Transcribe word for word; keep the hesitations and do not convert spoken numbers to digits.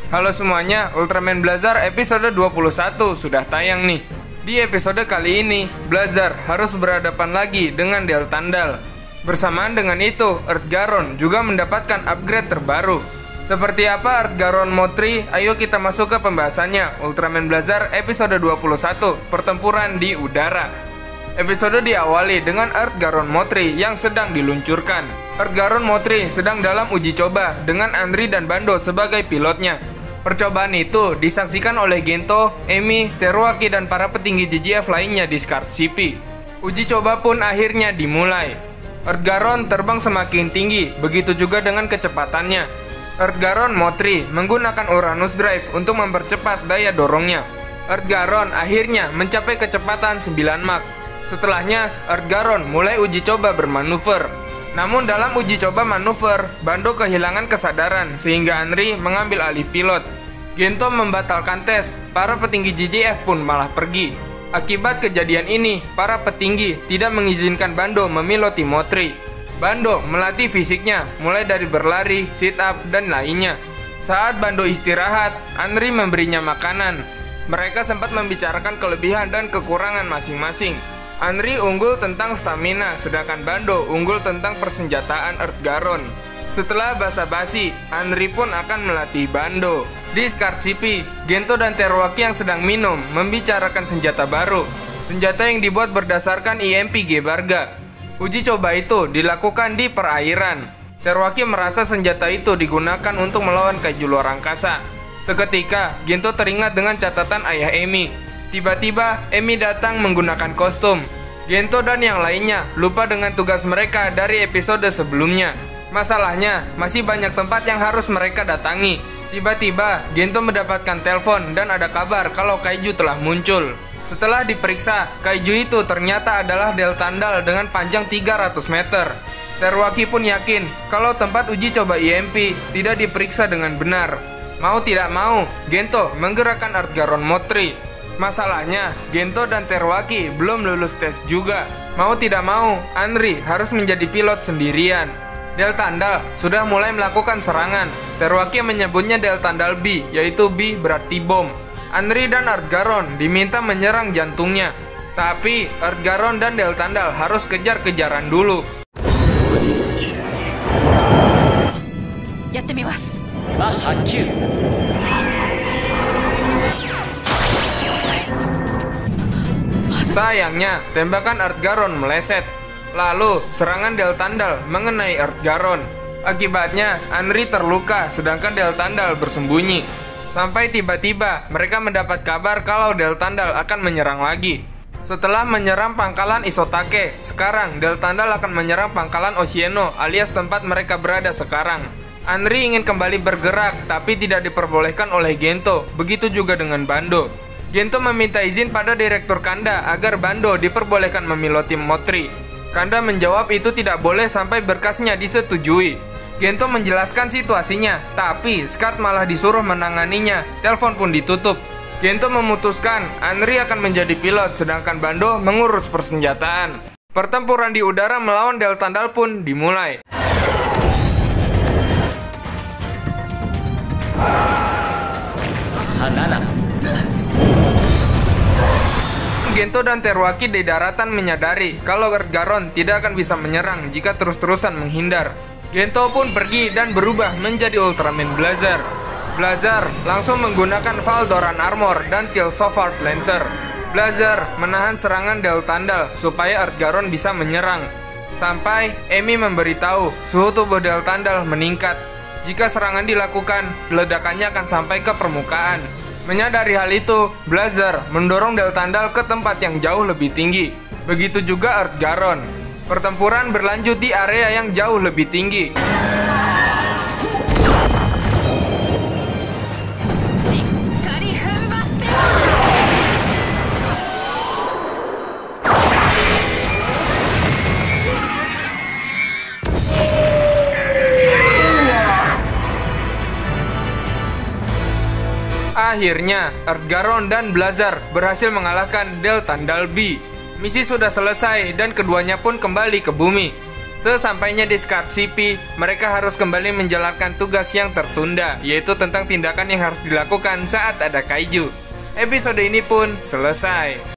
Halo semuanya, Ultraman Blazar episode dua puluh satu sudah tayang nih. Di episode kali ini, Blazar harus berhadapan lagi dengan Del Tandal. Bersamaan dengan itu, Earth Garon juga mendapatkan upgrade terbaru. Seperti apa Earth Garon Mode tiga? Ayo kita masuk ke pembahasannya. Ultraman Blazar episode dua puluh satu, pertempuran di udara. Episode diawali dengan Earth Garon Mode tiga yang sedang diluncurkan. Earth Garon Mode tiga sedang dalam uji coba dengan Anri dan Bando sebagai pilotnya. Percobaan itu disaksikan oleh Gento, Emi, Teruaki, dan para petinggi J J F lainnya di Scar City. Uji coba pun akhirnya dimulai. Earth Garon terbang semakin tinggi, begitu juga dengan kecepatannya. Earth Garon Mode tiga menggunakan Uranus Drive untuk mempercepat daya dorongnya. Earth Garon akhirnya mencapai kecepatan sembilan Mach. Setelahnya, Earth Garon mulai uji coba bermanuver. Namun dalam uji coba manuver, Bando kehilangan kesadaran sehingga Anri mengambil alih pilot. Gento membatalkan tes, para petinggi J J F pun malah pergi. Akibat kejadian ini, para petinggi tidak mengizinkan Bando memiloti Mode tiga. Bando melatih fisiknya, mulai dari berlari, sit up, dan lainnya. Saat Bando istirahat, Anri memberinya makanan. Mereka sempat membicarakan kelebihan dan kekurangan masing-masing. Anri unggul tentang stamina, sedangkan Bando unggul tentang persenjataan Earth Garon. Setelah basa-basi, Anri pun akan melatih Bando. Di Scar City, Gento dan Teruaki yang sedang minum membicarakan senjata baru. Senjata yang dibuat berdasarkan I M P G Barga. Uji coba itu dilakukan di perairan. Teruaki merasa senjata itu digunakan untuk melawan kaiju luar angkasa. Seketika, Gento teringat dengan catatan ayah Emi. Tiba-tiba, Emi datang menggunakan kostum. Gento dan yang lainnya lupa dengan tugas mereka dari episode sebelumnya. Masalahnya, masih banyak tempat yang harus mereka datangi. Tiba-tiba, Gento mendapatkan telepon dan ada kabar kalau kaiju telah muncul. Setelah diperiksa, kaiju itu ternyata adalah Del Tandal dengan panjang tiga ratus meter. Teruaki pun yakin kalau tempat uji coba I M P tidak diperiksa dengan benar. Mau tidak mau, Gento menggerakkan Earth Garon Mode tiga. Masalahnya, Gento dan Teruaki belum lulus tes juga. Mau tidak mau, Anri harus menjadi pilot sendirian. Del Tandal sudah mulai melakukan serangan. Teruaki menyebutnya Del Tandal B, yaitu B berarti bom. Anri dan Earth Garon diminta menyerang jantungnya. Tapi, Earth Garon dan Del Tandal harus kejar-kejaran dulu. Yattemimasu. Sayangnya, tembakan Earth Garon meleset. Lalu, serangan Del Tandal mengenai Earth Garon. Akibatnya, Anri terluka sedangkan Del Tandal bersembunyi. Sampai tiba-tiba, mereka mendapat kabar kalau Del Tandal akan menyerang lagi. Setelah menyerang pangkalan Isotake, sekarang Del Tandal akan menyerang pangkalan Oceano alias tempat mereka berada sekarang. Anri ingin kembali bergerak, tapi tidak diperbolehkan oleh Gento. Begitu juga dengan Bando. Gento meminta izin pada Direktur Kanda agar Bando diperbolehkan memiloti Mode tiga. Kanda menjawab itu tidak boleh sampai berkasnya disetujui. Gento menjelaskan situasinya, tapi Scar malah disuruh menanganinya. Telepon pun ditutup. Gento memutuskan Anri akan menjadi pilot, sedangkan Bando mengurus persenjataan. Pertempuran di udara melawan Del Tandal pun dimulai. Hanana. Gento dan Teruaki di daratan menyadari kalau Earth Garon tidak akan bisa menyerang jika terus-terusan menghindar. Gento pun pergi dan berubah menjadi Ultraman Blazar. Blazar langsung menggunakan Valdoran Armor dan Tilsofart Lancer. Blazar menahan serangan Del Tandal supaya Earth Garon bisa menyerang. Sampai Emi memberitahu suhu tubuh Del Tandal meningkat. Jika serangan dilakukan, ledakannya akan sampai ke permukaan. Menyadari hal itu, Blazar mendorong Del Tandal ke tempat yang jauh lebih tinggi. Begitu juga Earth Garon. Pertempuran berlanjut di area yang jauh lebih tinggi. Akhirnya, Earth Garon dan Blazar berhasil mengalahkan Del Tandal B. Misi sudah selesai dan keduanya pun kembali ke bumi. Sesampainya di Scarp City, mereka harus kembali menjalankan tugas yang tertunda, yaitu tentang tindakan yang harus dilakukan saat ada kaiju. Episode ini pun selesai.